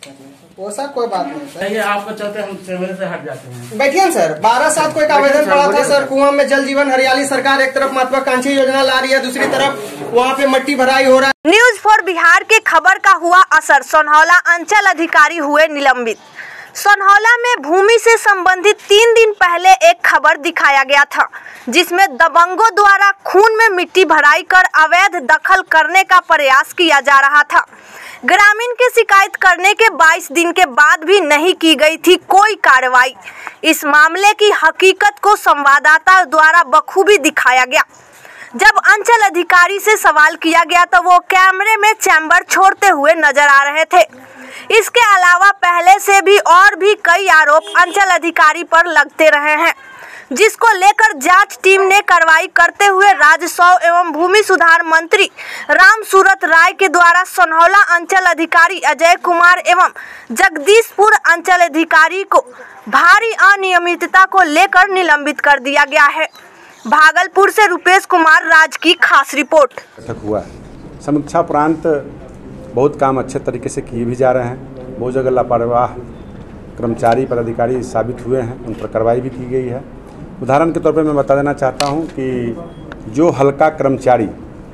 वो सर कोई बात नहीं सर, ये आपको चलते हम सेवन से हट जाते हैं। बैठिए सर। 12/7 को एक आवेदन पड़ा था सर, कुआं में जल जीवन हरियाली सरकार एक तरफ महत्वाकांक्षी योजना ला रही है, दूसरी तरफ वहाँ पे मट्टी भराई हो रहा है। न्यूज फॉर बिहार के खबर का हुआ असर, सोनहौला अंचल अधिकारी हुए निलंबित। सोनहौला में भूमि से संबंधित 3 दिन पहले एक खबर दिखाया गया था, जिसमें दबंगों द्वारा खून में मिट्टी भराई कर अवैध दखल करने का प्रयास किया जा रहा था। ग्रामीण की शिकायत करने के 22 दिन के बाद भी नहीं की गई थी कोई कार्रवाई। इस मामले की हकीकत को संवाददाता द्वारा बखूबी दिखाया गया। जब अंचल अधिकारी से सवाल किया गया तो वो कैमरे में चैम्बर छोड़ते हुए नजर आ रहे थे। इसके अलावा पहले से भी और भी कई आरोप अंचल अधिकारी पर लगते रहे हैं, जिसको लेकर जांच टीम ने कार्रवाई करते हुए राजस्व एवं भूमि सुधार मंत्री रामसूरत राय के द्वारा सोनहौला अंचल अधिकारी अजय कुमार एवं जगदीशपुर अंचल अधिकारी को भारी अनियमितता को लेकर निलंबित कर दिया गया है। भागलपुर से रुपेश कुमार राज की खास रिपोर्ट। हुआ समीक्षा उपरांत बहुत काम अच्छे तरीके से किए भी जा रहे हैं। बहुत जगह लापरवाह कर्मचारी पदाधिकारी साबित हुए हैं, उन पर कार्रवाई भी की गई है। उदाहरण के तौर पे मैं बता देना चाहता हूं कि जो हल्का कर्मचारी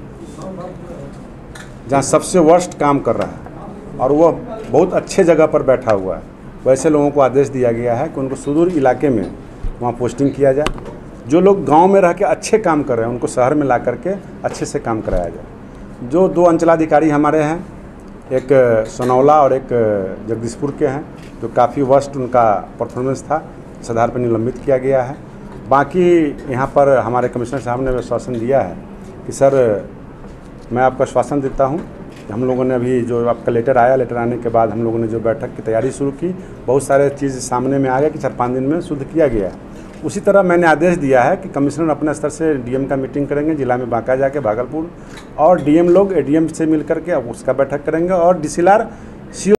जहां सबसे वर्स्ट काम कर रहा है और वह बहुत अच्छे जगह पर बैठा हुआ है, वैसे लोगों को आदेश दिया गया है कि उनको सुदूर इलाके में वहाँ पोस्टिंग किया जाए। जो लोग गांव में रह के अच्छे काम कर रहे हैं उनको शहर में ला करके अच्छे से काम कराया जाए। जो 2 अंचलाधिकारी हमारे हैं, एक सोनहौला और एक जगदीशपुर के हैं, जो काफ़ी वर्स्ट उनका परफॉर्मेंस था, इस आधार पर निलंबित किया गया है। बाकी यहाँ पर हमारे कमिश्नर साहब ने आश्वासन दिया है कि सर मैं आपको आश्वासन देता हूँ। हम लोगों ने अभी जो आपका लेटर आया, लेटर आने के बाद हम लोगों ने जो बैठक की तैयारी शुरू की, बहुत सारे चीज़ सामने में आ गया कि 4-5 दिन में शुद्ध किया गया है। उसी तरह मैंने आदेश दिया है कि कमिश्नर अपने स्तर से डीएम का मीटिंग करेंगे, जिला में बांका जाके भागलपुर, और डीएम लोग एडीएम से मिल करके उसका बैठक करेंगे और डीसीएलआर